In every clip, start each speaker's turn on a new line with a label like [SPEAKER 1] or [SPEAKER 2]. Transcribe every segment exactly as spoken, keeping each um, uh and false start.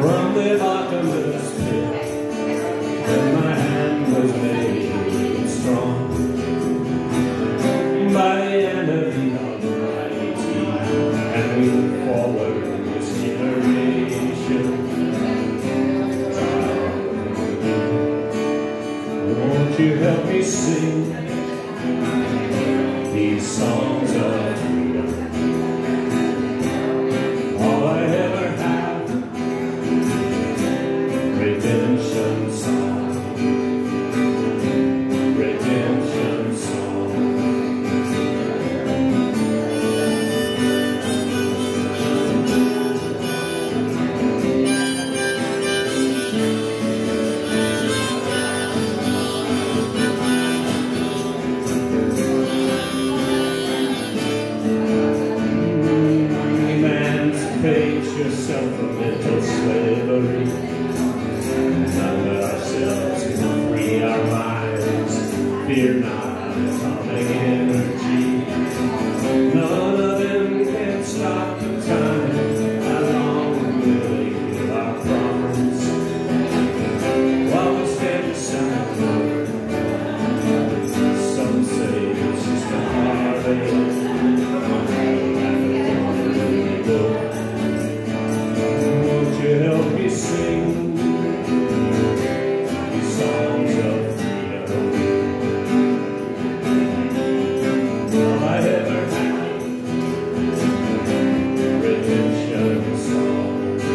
[SPEAKER 1] from the bottomless pit, when my hand was made strong by the hand of the Almighty, and we look forward in this generation. Won't you help me sing these songs of freedom? All I ever have, redemption song, redemption song. Emancipate yourself from mental slavery. Now let ourselves free our minds. Fear not atomic energy. None of them can stop the time. How long will they give our promise while we stand aside? Some say it's just a heartache. Help me sing these songs of freedom. All I ever had, redemption song.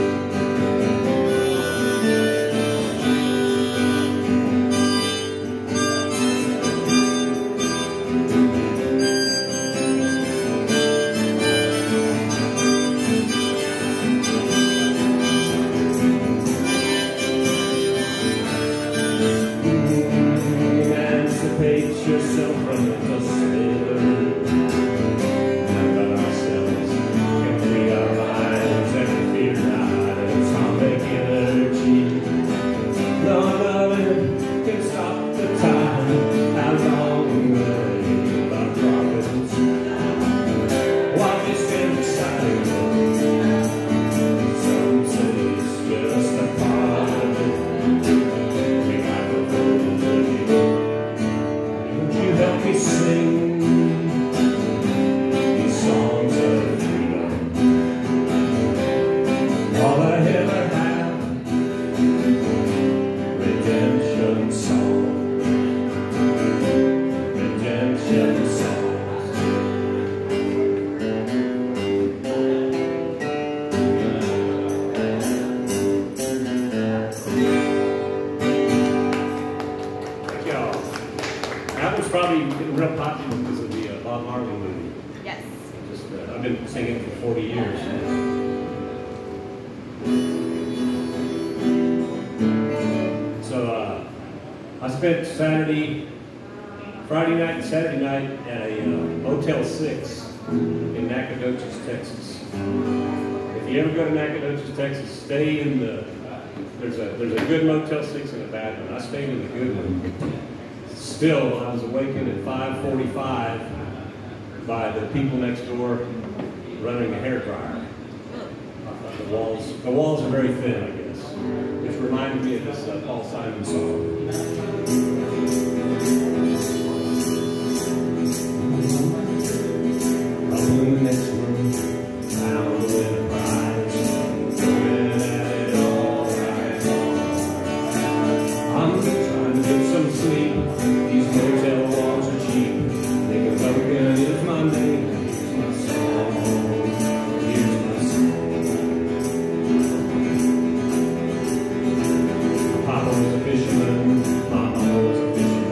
[SPEAKER 1] Emancipate yourself from mental slavery. Now let ourselves can free our minds and fear not atomic energy. None of it can stop the time. How long will they keep our prophets while we stand beside them? Some say it's just a part of it. We have a help me sing these songs of freedom. All I ever have, redemption song, redemption songs. Thank y'all. That was probably real popular because of the uh, Bob Marley movie.
[SPEAKER 2] Yes.
[SPEAKER 1] Just, uh, I've been singing for forty years. So uh, I spent Saturday, Friday night and Saturday night at a uh, Motel six in Nacogdoches, Texas. If you ever go to Nacogdoches, Texas, stay in the, there's a, there's a good Motel six and a bad one. I stayed in the good one. Still, I was awakened at five forty-five by the people next door running a hairdryer. The walls, the walls are very thin, I guess. Which reminded me of this uh, Paul Simon song. Up in the next room, found the winner prize, going at it all right long. I'm trying to get some sleep. These motel walls are cheap. Think of Logan is my name. Here's my song. Here's my song. Papa was a fisherman. Mama was a fisherman.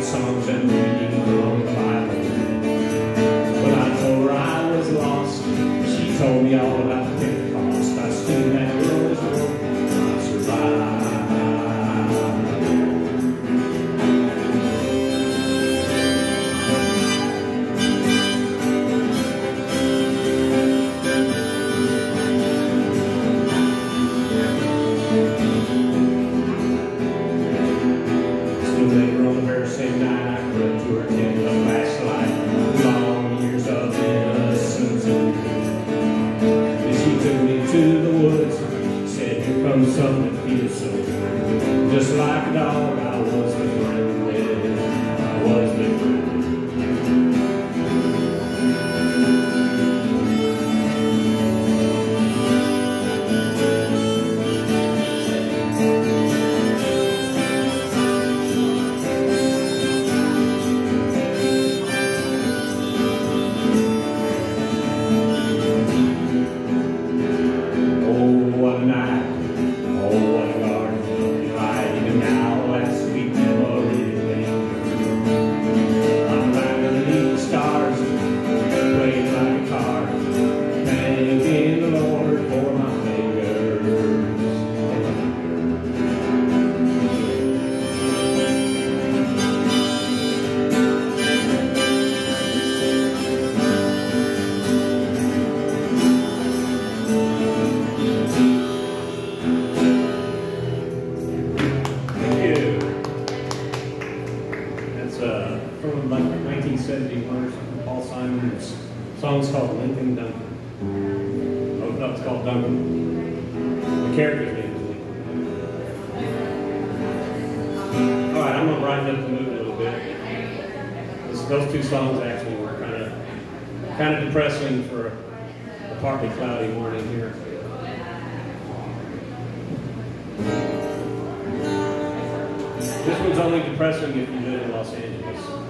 [SPEAKER 1] songs and reading from the Bible. When I told her I was lost, she told me all about the Pentecost. I stood in that girl's room, I survived. Same night I crept to her tent, a flashlight, long years of innocence. And she took me to the woods, said, here comes something that feels so good. Just like a dog, I was the friend with, I was the friend. nineteen seventy-one or something, Paul Simon's song's called Lincoln Duncan. Oh, no, it's called Duncan. The character's name is Lincoln. All right, I'm going to brighten up the mood a little bit. This, those two songs actually were kind of kind of depressing for a partly cloudy morning here. This one's only depressing if you live in Los Angeles.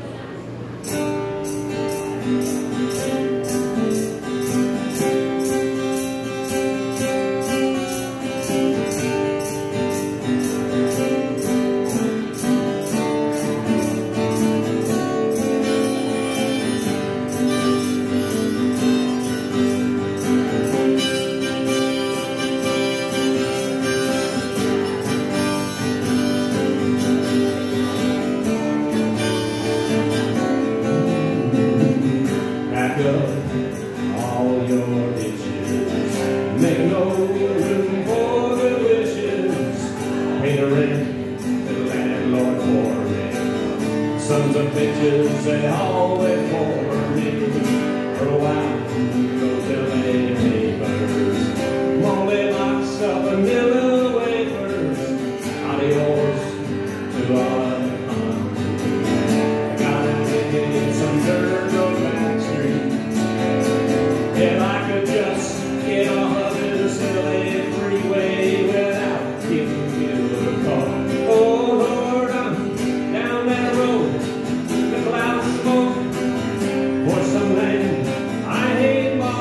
[SPEAKER 1] All your dishes, make no room for the wishes. Pay the rent to the landlord for rent. Sons of bitches, they always for me. For a while, go till they papers. Molly locks of vanilla wafers. Adios to all of the fun. I gotta get some dirt on back street. If I could just get off of this L A freeway without giving you a call. Oh Lord, I'm down that road, the clouds of smoke, for some land I hate bought.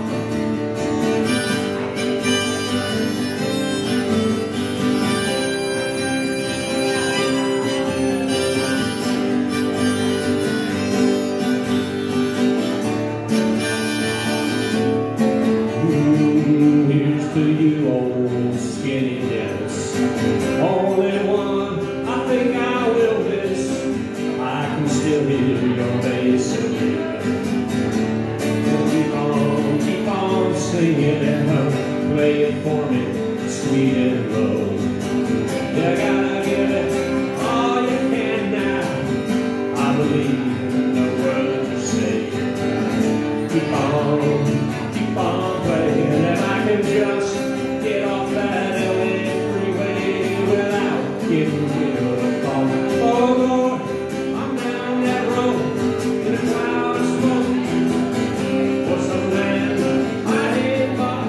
[SPEAKER 1] To you, old skinny Dennis, only one I think I will miss. I can still hear your bass again. Keep on, keep on singing and play it for me, sweet and low. You gotta give it all you can now. I believe in the words you say. Keep on, keep on playing, and I can just get off that L A freeway without giving you a call. Oh Lord, I'm down that road in a cloud of smoke for some land I hate bought.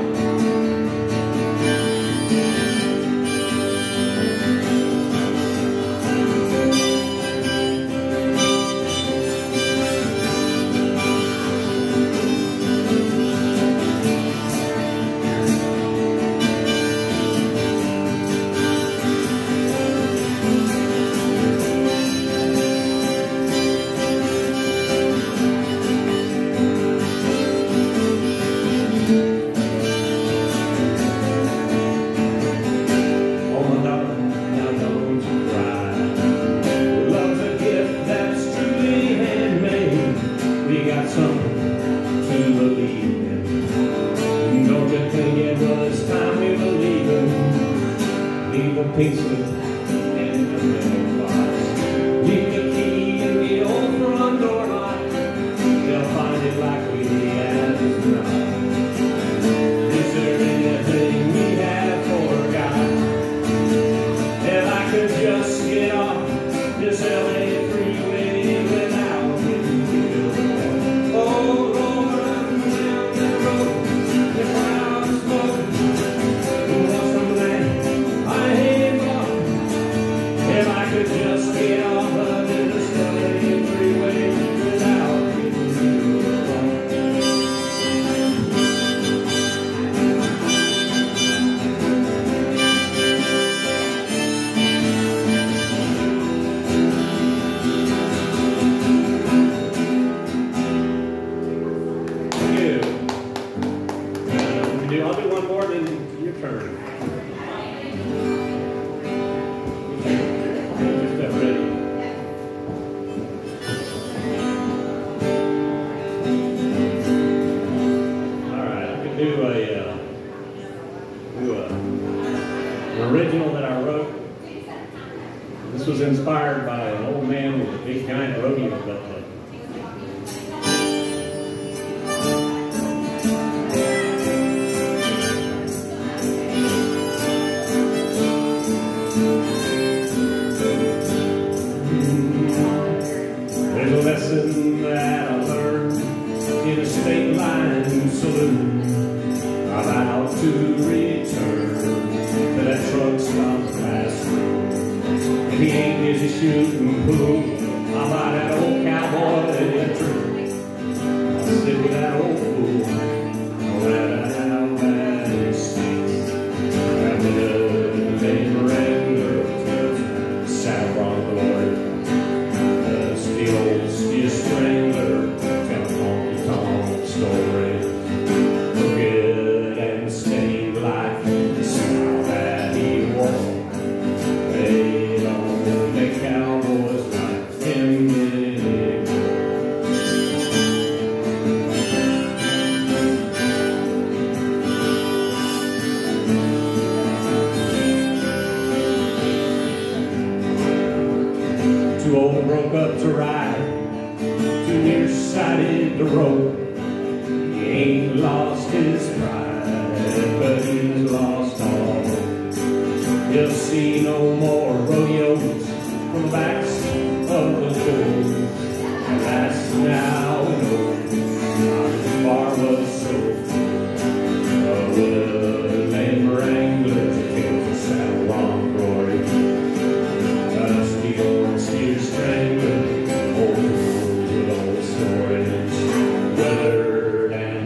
[SPEAKER 1] mailbox. Leave the key in the old front door lock. They'll find it likely as not. Is there anything we have forgot? If I could just get off this L A freeway without getting killed. Oh Lord, I'm down that road, the cloud of smoke. Who wants some land I hate for? If I could just get off of this L A freeway without getting killed. I'll do one more, then your turn. Just get ready. All right, I can do a, uh, do a an original that I wrote. This was inspired by an old man with a big giant rodeo butt plug. There's a lesson that I learned in a state line saloon. I'm out to return to that truck stop classroom. If he ain't busy shooting pool, I'll buy that old cowboy that true. I'll sit with that old fool, no matter how bad it stinks. After the name Wrangler tells Saddle Bronc glory. The old steel strangler tell honky tonk stories. Crooked and stained like the smile that he wore. They don't make cowboys like him anymore. Too old and broke up to ride, too nearsighted to roll. He ain't lost his pride, but he's lost all hope. He'll see no more rodeos from the backs of the bulls. And that's now an old bar was so full. With lame wranglers, kills the Saddle Bronc glory. Steel, steel strangler, old with old stories, weathered and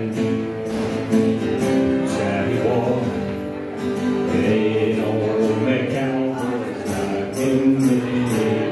[SPEAKER 1] savvy war. They don't make cowboys like him anymore.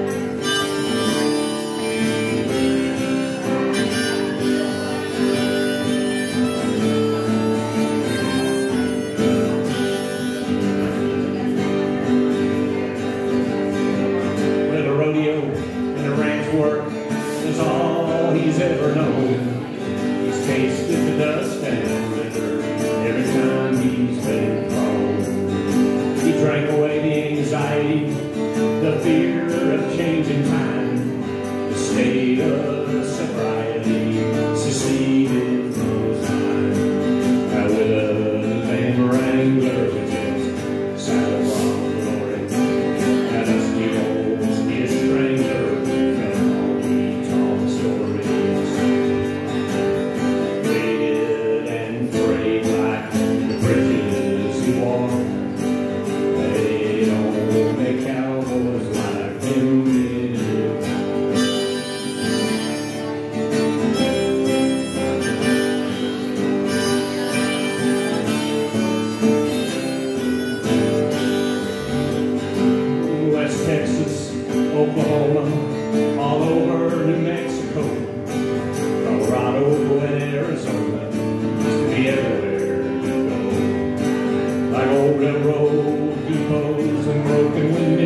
[SPEAKER 1] And the ranch work is all he's ever known. He's tasted the dust and liquor every time he's been thrown. He drank away the anxiety, the fear of changing time, the state of sobriety seceded from his mind. Now with a lame wrangler with his Saddle Bronc glory, and a steel stranger, tell honky tonk stories. Faded and frayed like the bridges he wore. They don't make cowboys like him anymore. West Texas, Oklahoma, all over New Mexico, Colorado and Arizona, used to be everywhere you go. Like old railroad depots and broken windows.